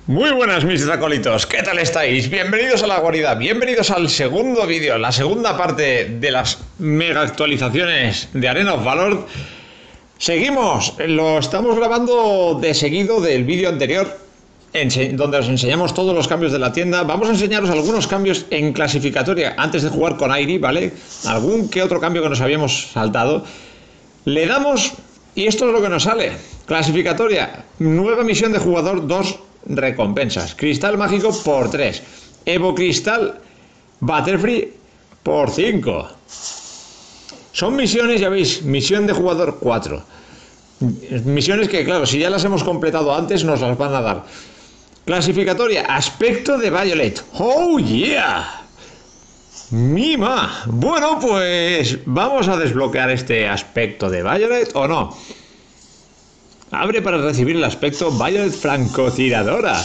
Muy buenas mis dracolitos, ¿qué tal estáis? Bienvenidos a la guarida, bienvenidos al segundo vídeo, la segunda parte de las mega actualizaciones de Arena of Valor. Seguimos, lo estamos grabando de seguido del vídeo anterior, donde os enseñamos todos los cambios de la tienda. Vamos a enseñaros algunos cambios en clasificatoria antes de jugar con Airi, ¿vale? Algún que otro cambio que nos habíamos saltado. Le damos y esto es lo que nos sale. Clasificatoria, nueva misión de jugador 2. Recompensas, cristal mágico por 3, Evo Cristal Butterfree por 5. Son misiones, ya veis, misión de jugador 4. Misiones que, claro, si ya las hemos completado antes, nos las van a dar. Clasificatoria, aspecto de Violet. ¡Oh, yeah! ¡Mima! Bueno, pues vamos a desbloquear este aspecto de Violet, ¿o no? Abre para recibir el aspecto Violet francotiradora.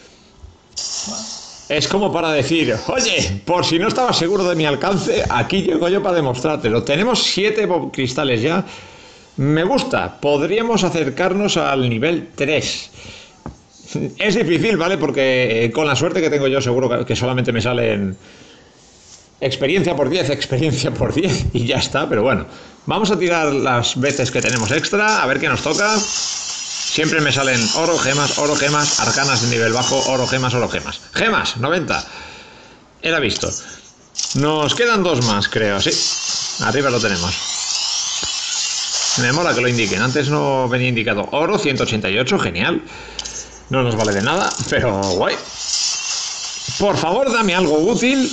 Es como para decir, oye, por si no estabas seguro de mi alcance, aquí llego yo para demostrártelo. Tenemos 7 cristales ya. Me gusta. Podríamos acercarnos al nivel 3. Es difícil, ¿vale? Porque con la suerte que tengo yo, seguro que solamente me salen experiencia por 10, experiencia por 10 y ya está. Pero bueno, vamos a tirar las veces que tenemos extra, a ver qué nos toca. Siempre me salen oro, gemas, arcanas de nivel bajo, oro, gemas, Gemas, 90. Era visto. Nos quedan 2 más, creo, sí. Arriba lo tenemos. Me mola que lo indiquen. Antes no venía indicado. Oro, 188, genial. No nos vale de nada, pero guay. Por favor, dame algo útil.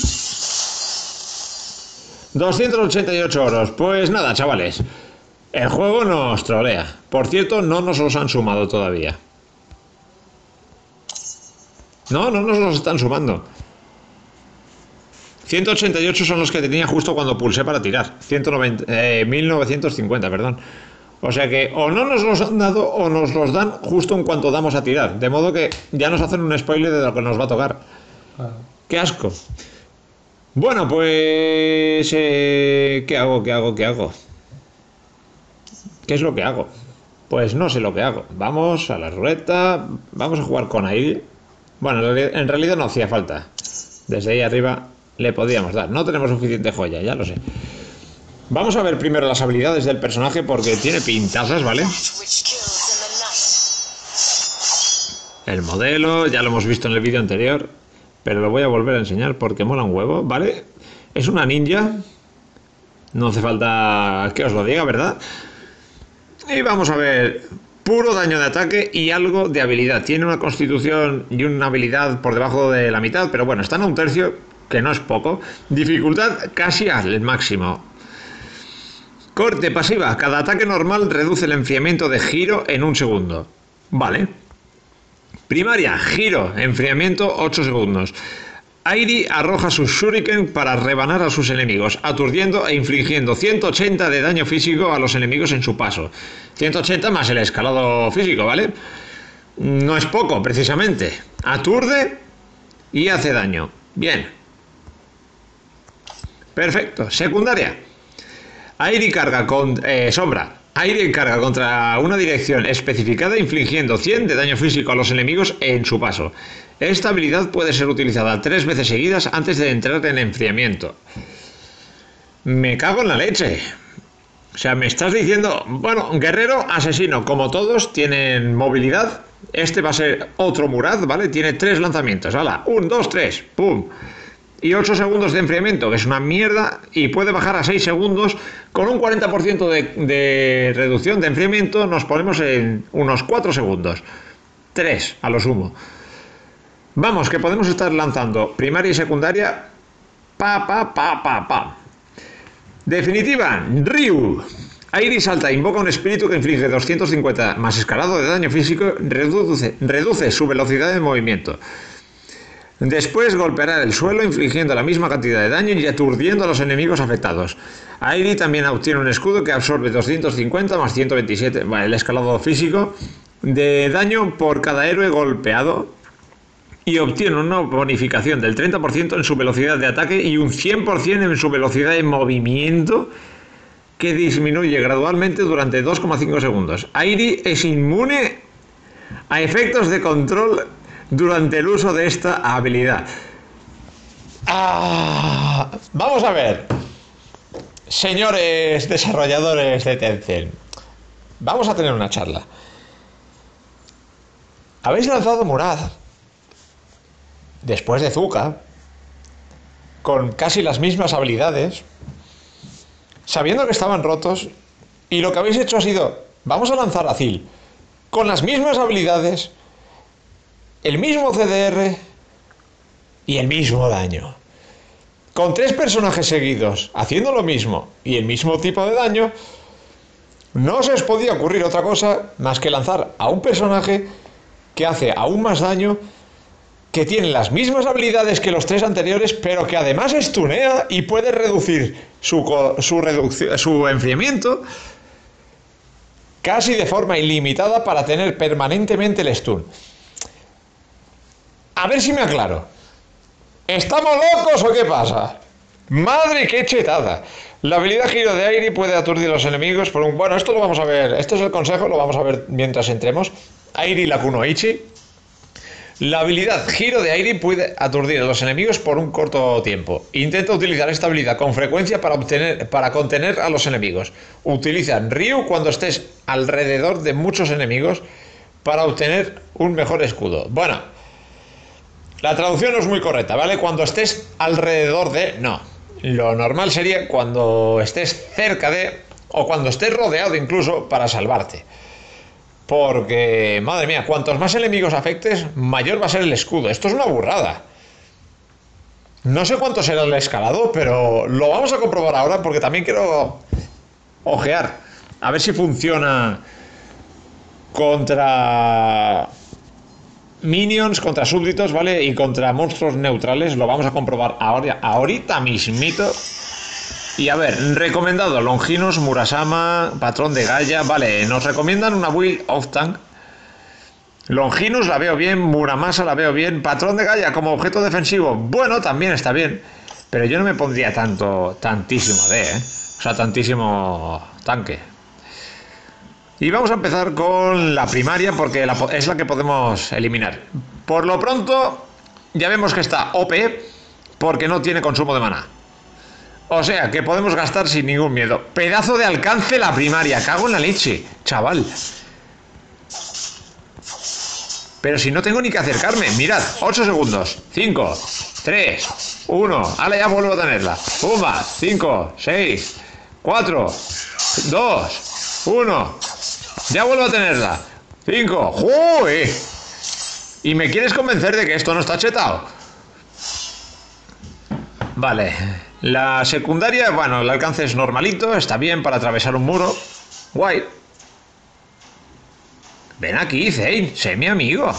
288 oros. Pues nada, chavales. El juego nos trolea. Por cierto, no nos los han sumado todavía. No nos los están sumando. 188 son los que tenía justo cuando pulsé para tirar. 1950, perdón. O sea que o no nos los han dado o nos los dan justo en cuanto damos a tirar. De modo que ya nos hacen un spoiler de lo que nos va a tocar. ¡Qué asco! Bueno, pues... ¿Qué hago? ¿Qué es lo que hago? Pues no sé lo que hago. Vamos a la ruleta. Vamos a jugar con Airi. Bueno, en realidad no hacía falta. Desde ahí arriba le podíamos dar. No tenemos suficiente joya, ya lo sé. Vamos a ver primero las habilidades del personaje porque tiene pintazas, ¿vale? El modelo, ya lo hemos visto en el vídeo anterior, pero lo voy a volver a enseñar porque mola un huevo, ¿vale? Es una ninja. No hace falta que os lo diga, ¿verdad? Y vamos a ver, puro daño de ataque y algo de habilidad. Tiene una constitución y una habilidad por debajo de la mitad, pero bueno, están a un tercio, que no es poco. Dificultad casi al máximo. Corte pasiva, cada ataque normal reduce el enfriamiento de giro en 1 segundo. Vale. Primaria, giro, enfriamiento 8 segundos. Airi arroja su shuriken para rebanar a sus enemigos, aturdiendo e infligiendo 180 de daño físico a los enemigos en su paso. 180 más el escalado físico, ¿vale? No es poco, precisamente. Aturde y hace daño. Bien. Perfecto. Secundaria. Airi carga con... sombra. Airi carga contra una dirección especificada infligiendo 100 de daño físico a los enemigos en su paso. Esta habilidad puede ser utilizada 3 veces seguidas antes de entrar en enfriamiento. Me cago en la leche. O sea, me estás diciendo... Bueno, guerrero, asesino, como todos, tienen movilidad. Este va a ser otro Murad, ¿vale? Tiene 3 lanzamientos. ¡Hala! 1, 2, 3. ¡Pum! Y 8 segundos de enfriamiento, que es una mierda, y puede bajar a 6 segundos. Con un 40% de reducción de enfriamiento nos ponemos en unos 4 segundos. 3 a lo sumo. Vamos, que podemos estar lanzando primaria y secundaria. Pa. Definitiva, Ryu. Airi salta, invoca un espíritu que inflige 250 más escalado de daño físico, reduce su velocidad de movimiento. Después golpeará el suelo infligiendo la misma cantidad de daño y aturdiendo a los enemigos afectados. Airi también obtiene un escudo que absorbe 250 más 127, el escalado físico, de daño por cada héroe golpeado y obtiene una bonificación del 30% en su velocidad de ataque y un 100% en su velocidad de movimiento que disminuye gradualmente durante 2,5 segundos. Airi es inmune a efectos de control durante el uso de esta habilidad. Vamos a ver, señores desarrolladores de Tencent, vamos a tener una charla. Habéis lanzado Murad después de Zuka, con casi las mismas habilidades, sabiendo que estaban rotos, y lo que habéis hecho ha sido, vamos a lanzar a Zil con las mismas habilidades, el mismo CDR y el mismo daño. Con 3 personajes seguidos haciendo lo mismo y el mismo tipo de daño, no se os podía ocurrir otra cosa más que lanzar a un personaje que hace aún más daño, que tiene las mismas habilidades que los 3 anteriores, pero que además stunea y puede reducir su enfriamiento casi de forma ilimitada para tener permanentemente el stun. A ver si me aclaro. ¿Estamos locos o qué pasa? ¡Madre, qué chetada! La habilidad Giro de Airi puede aturdir a los enemigos por un... Bueno, esto lo vamos a ver. Esto es el consejo, lo vamos a ver mientras entremos. Airi la Kunoichi. La habilidad Giro de Airi puede aturdir a los enemigos por un corto tiempo. Intenta utilizar esta habilidad con frecuencia para contener a los enemigos. Utiliza Ryu cuando estés alrededor de muchos enemigos para obtener un mejor escudo. Bueno, la traducción no es muy correcta, ¿vale? Cuando estés alrededor de... No. Lo normal sería cuando estés cerca de... o cuando estés rodeado incluso para salvarte. Porque, madre mía, cuantos más enemigos afectes, mayor va a ser el escudo. Esto es una burrada. No sé cuánto será el escalado, pero lo vamos a comprobar ahora porque también quiero ojear. A ver si funciona contra minions, contra súbditos, ¿vale? Y contra monstruos neutrales. Lo vamos a comprobar ahorita mismito. Y a ver, recomendado Longinus, Murasama, Patrón de Gaia. Vale, nos recomiendan una build off-tank. Longinus la veo bien, Muramasa la veo bien, Patrón de Gaia como objeto defensivo, bueno, también está bien. Pero yo no me pondría tantísimo o sea, tantísimo tanque. Y vamos a empezar con la primaria porque es la que podemos eliminar. Por lo pronto, ya vemos que está OP porque no tiene consumo de maná. O sea, que podemos gastar sin ningún miedo. Pedazo de alcance la primaria. Cago en la leche, chaval. Pero si no tengo ni que acercarme. Mirad, 8 segundos. 5, 3, 1. Ahora ya vuelvo a tenerla. Pumba, 5, 6, 4, 2, 1. Ya vuelvo a tenerla. 5. ¡Joder! ¿Y me quieres convencer de que esto no está chetado? Vale. La secundaria, bueno, el alcance es normalito, está bien para atravesar un muro. Guay. Ven aquí, Zane, sé mi amigo.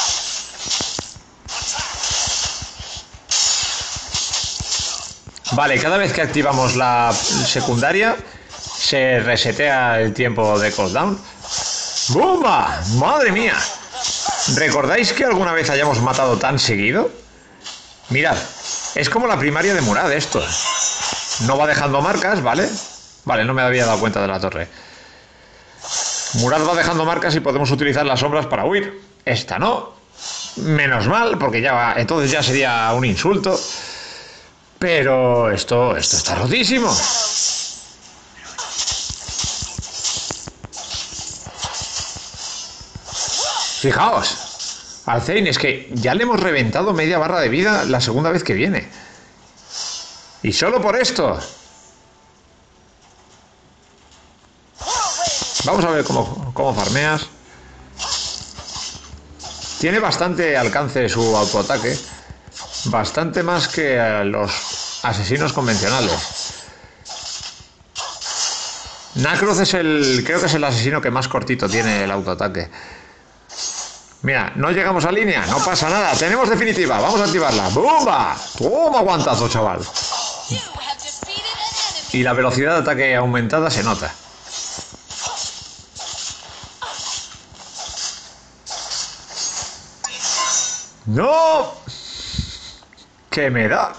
Vale, cada vez que activamos la secundaria se resetea el tiempo de cooldown. ¡Bumba! ¡Madre mía! ¿Recordáis que alguna vez hayamos matado tan seguido? Mirad. Es como la primaria de Murad esto. No va dejando marcas, ¿vale? Vale, no me había dado cuenta de la torre. Murad va dejando marcas y podemos utilizar las sombras para huir. Esta no. Menos mal, porque entonces ya sería un insulto. Pero esto está rotísimo. Fijaos. Al Zane es que ya le hemos reventado media barra de vida la segunda vez que viene. Y solo por esto. Vamos a ver cómo farmeas. Tiene bastante alcance su autoataque. Bastante más que los asesinos convencionales. Nacroz creo que es el asesino que más cortito tiene el autoataque. Mira, no llegamos a línea, no pasa nada. Tenemos definitiva, vamos a activarla. ¡Bumba! ¡Toma guantazo, chaval! Y la velocidad de ataque aumentada se nota. ¡No! ¿Qué me da?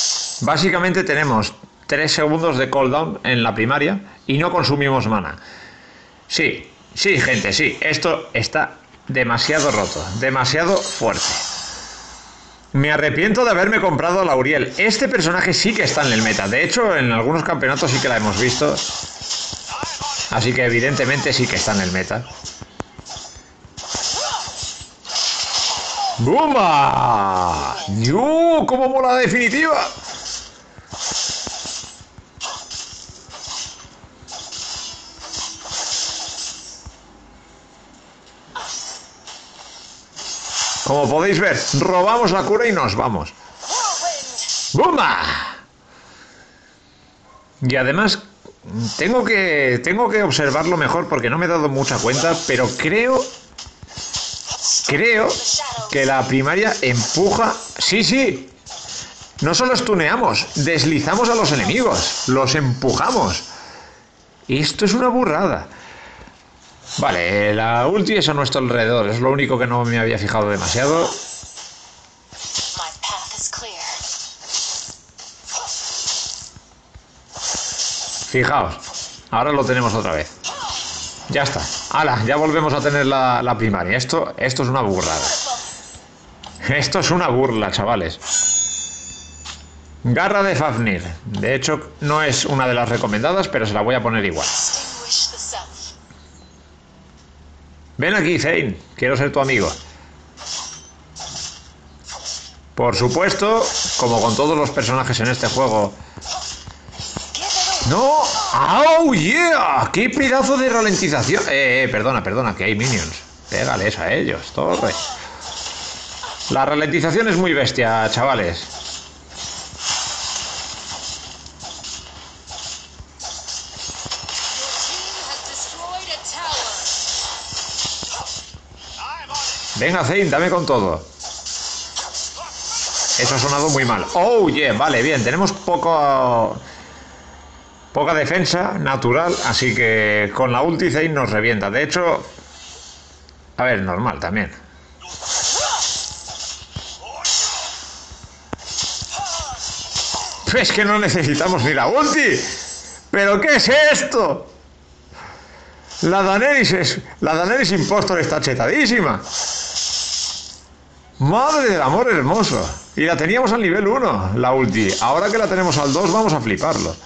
Básicamente tenemos 3 segundos de cooldown en la primaria y no consumimos mana. Sí, sí, gente, sí. Esto está demasiado roto, demasiado fuerte. Me arrepiento de haberme comprado a Lauriel. Este personaje sí que está en el meta. De hecho, en algunos campeonatos sí que la hemos visto. Así que evidentemente sí que está en el meta. ¡Bumba! ¡Yu! ¡Cómo mola la definitiva! Como podéis ver, robamos la cura y nos vamos. ¡Bumba! Y además, tengo que observarlo mejor porque no me he dado mucha cuenta, pero creo que la primaria empuja... Sí, sí. No solo estuneamos, deslizamos a los enemigos, los empujamos. Esto es una burrada. Vale, la ulti es a nuestro alrededor, es lo único que no me había fijado demasiado. Fijaos, ahora lo tenemos otra vez. Ya está, ¡hala! Ya volvemos a tener la primaria. Esto es una burrada. Esto es una burla, chavales. Garra de Fafnir. De hecho, no es una de las recomendadas, pero se la voy a poner igual. Ven aquí, Zane. Quiero ser tu amigo. Por supuesto, como con todos los personajes en este juego... ¡No! ¡Oh, yeah! ¡Qué pedazo de ralentización! Perdona, que hay minions. Pégales a ellos, torre. La ralentización es muy bestia, chavales. Venga, Zane, dame con todo. Eso ha sonado muy mal. Oh, yeah, vale, bien. Tenemos poca defensa natural, así que con la ulti Zane nos revienta. De hecho, a ver, normal también. Es que no necesitamos ni la ulti. ¿Pero qué es esto? La Daenerys Impostor está chetadísima. Madre del amor hermoso. Y la teníamos al nivel 1, la ulti. Ahora que la tenemos al 2 vamos a fliparlo.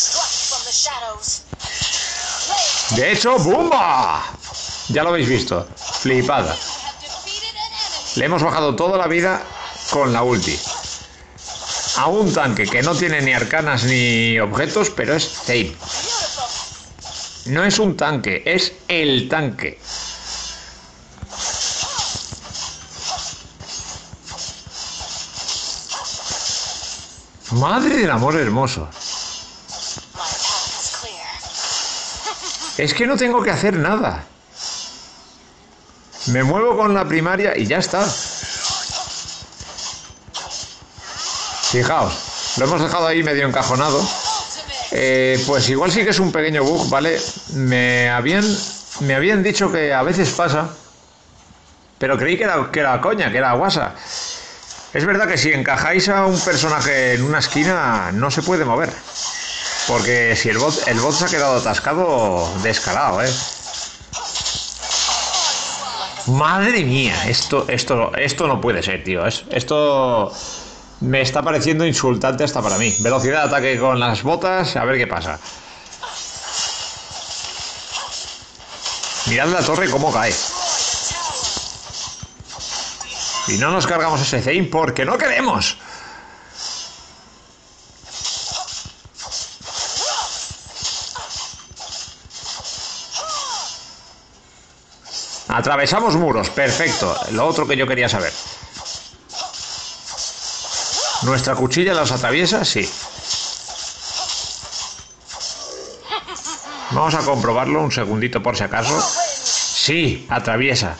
De hecho, ¡bumba! Ya lo habéis visto. Flipada. Le hemos bajado toda la vida con la ulti. A un tanque que no tiene ni arcanas ni objetos, pero es Zane. No es un tanque, es el tanque. Madre del amor hermoso. Es que no tengo que hacer nada. Me muevo con la primaria y ya está. Fijaos, lo hemos dejado ahí medio encajonado. Pues igual sí que es un pequeño bug, ¿vale? Me habían dicho que a veces pasa, pero creí que era coña, que era guasa. Es verdad que si encajáis a un personaje en una esquina no se puede mover, porque si el bot se ha quedado atascado, descarado, ¿eh? Madre mía, esto no puede ser, tío. Esto me está pareciendo insultante hasta para mí. Velocidad de ataque con las botas, a ver qué pasa. Mirad la torre cómo cae. Y no nos cargamos ese Zane porque no queremos. Atravesamos muros, perfecto. Lo otro que yo quería saber. ¿Nuestra cuchilla los atraviesa? Sí. Vamos a comprobarlo un segundito por si acaso. Sí, atraviesa.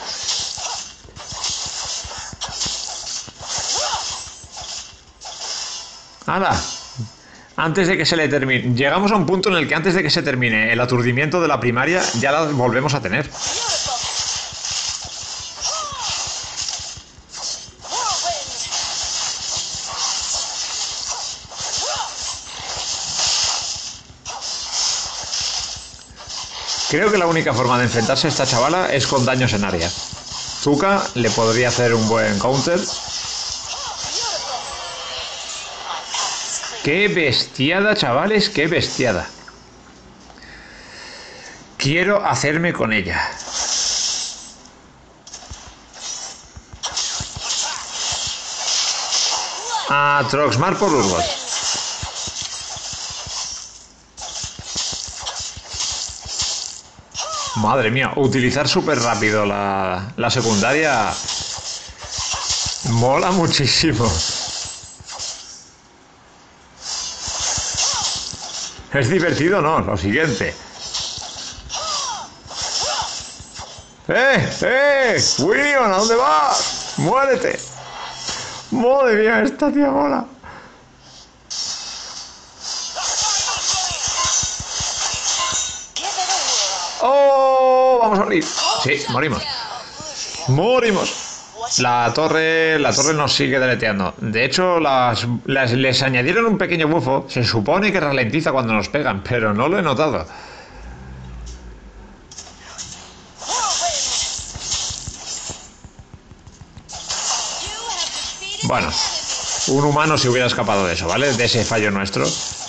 ¡Hala! Antes de que se le termine... Llegamos a un punto en el que antes de que se termine el aturdimiento de la primaria, ya la volvemos a tener. Creo que la única forma de enfrentarse a esta chavala es con daños en área. Zuka le podría hacer un buen counter. ¡Qué bestiada, chavales! ¡Qué bestiada! Quiero hacerme con ella. A Troxmar por Urgot. Madre mía, utilizar súper rápido la secundaria mola muchísimo. Es divertido, ¿no? Lo siguiente. ¡William! ¿A dónde vas? ¡Muérete! ¡Madre mía, esta tía mola! ¡Oh! Vamos a morir. Sí, morimos. ¡Morimos! La torre nos sigue deleteando. De hecho, les añadieron un pequeño bufo. Se supone que ralentiza cuando nos pegan, pero no lo he notado. Bueno, un humano se hubiera escapado de eso, ¿vale? De ese fallo nuestro.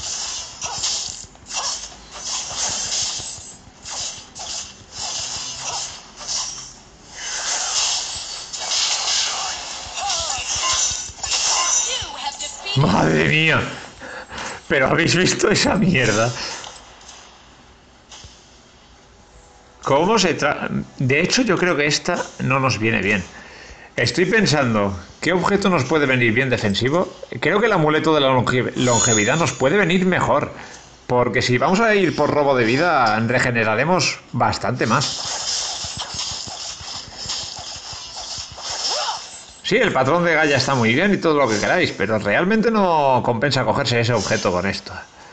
¡Madre mía! ¿Pero habéis visto esa mierda? ¿Cómo se De hecho, yo creo que esta no nos viene bien. Estoy pensando, ¿qué objeto nos puede venir bien defensivo? Creo que el amuleto de la longevidad nos puede venir mejor. Porque si vamos a ir por robo de vida, regeneraremos bastante más. Sí, el patrón de Gaia está muy bien y todo lo que queráis, pero realmente no compensa cogerse ese objeto con esto.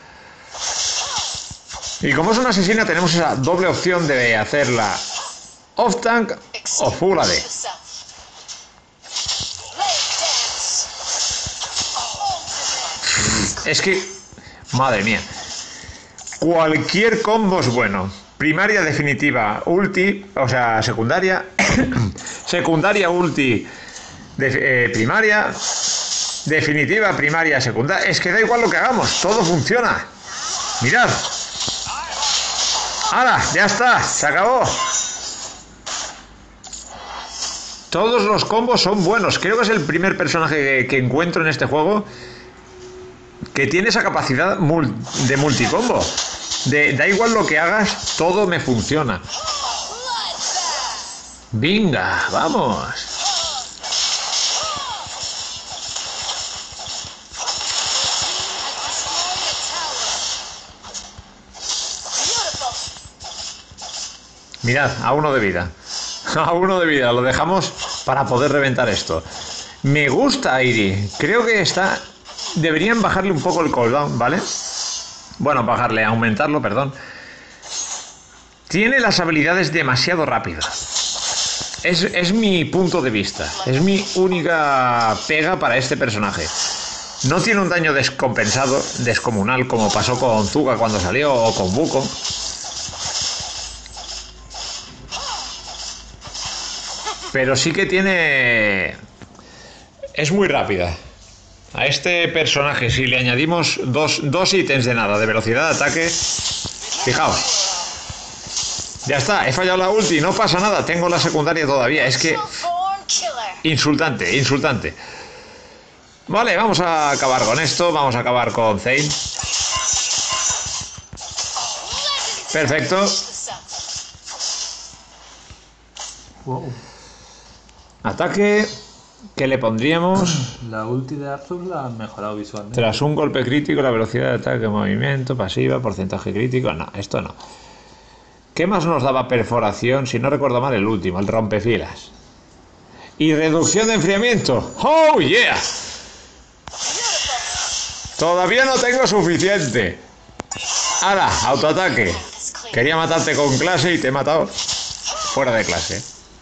Y como es una asesina, tenemos esa doble opción de hacerla off-tank o full AD. Es que, madre mía, cualquier combo es bueno. Primaria definitiva, ulti, o sea, secundaria, secundaria, ulti, primaria, definitiva, primaria, secundaria. Es que da igual lo que hagamos, todo funciona. Mirad. ¡Hala! Ya está, se acabó. Todos los combos son buenos. Creo que es el primer personaje que encuentro en este juego que tiene esa capacidad de multicombo. Da igual lo que hagas, todo me funciona. Venga, vamos. Mirad, a uno de vida. A uno de vida, lo dejamos para poder reventar esto. Me gusta Airi. Creo que está... Deberían bajarle un poco el cooldown, ¿vale? Bueno, bajarle, aumentarlo, perdón. Tiene las habilidades demasiado rápidas. Es mi punto de vista. Es mi única pega para este personaje. No tiene un daño descompensado, descomunal, como pasó con Zuka cuando salió, o con Wukong. Pero sí que tiene... Es muy rápida. A este personaje, si le añadimos dos ítems de nada, de velocidad de ataque, fijaos. Ya está, he fallado la ulti, no pasa nada, tengo la secundaria todavía. Es que... Insultante, insultante. Vale, vamos a acabar con esto, vamos a acabar con Zane. Perfecto. Wow. Ataque... ¿Qué le pondríamos? La ulti de Arthur la han mejorado visualmente. Tras un golpe crítico, la velocidad de ataque, movimiento, pasiva, porcentaje crítico. No, esto no. ¿Qué más nos daba perforación? Si no recuerdo mal, el último, el rompefilas. Y reducción de enfriamiento. ¡Oh, yeah! Todavía no tengo suficiente. ¡Hala! Autoataque. Quería matarte con clase y te he matado fuera de clase.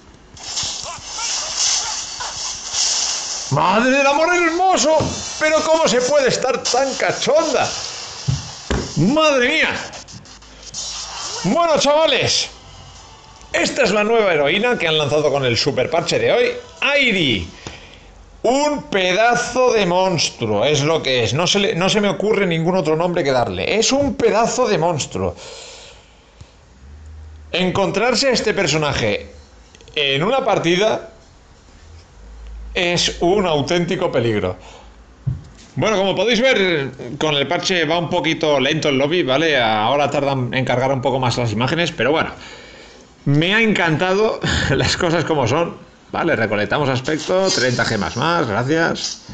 ¡Madre del amor hermoso! ¿Pero cómo se puede estar tan cachonda? ¡Madre mía! Bueno, chavales, esta es la nueva heroína que han lanzado con el super parche de hoy, Airi. Un pedazo de monstruo, es lo que es. No se me ocurre ningún otro nombre que darle. Es un pedazo de monstruo. Encontrarse a este personaje en una partida es un auténtico peligro. Bueno, como podéis ver, con el parche va un poquito lento el lobby, ¿vale? Ahora tardan en cargar un poco más las imágenes, pero bueno. Me ha encantado las cosas como son. Vale, recolectamos aspecto, 30 gemas más, gracias.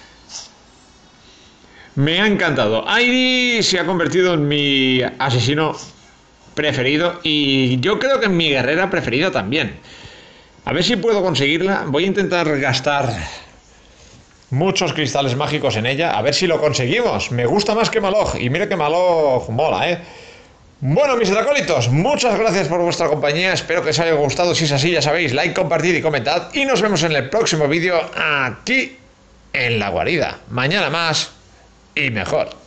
Me ha encantado. Airi se ha convertido en mi asesino preferido y yo creo que en mi guerrera preferida también. A ver si puedo conseguirla. Voy a intentar gastar muchos cristales mágicos en ella, a ver si lo conseguimos. Me gusta más que Malog y mira que Malog mola, ¿eh? Bueno, mis dracólitos, muchas gracias por vuestra compañía, espero que os haya gustado, si es así ya sabéis, like, compartid y comentad y nos vemos en el próximo vídeo aquí en la guarida. Mañana más y mejor.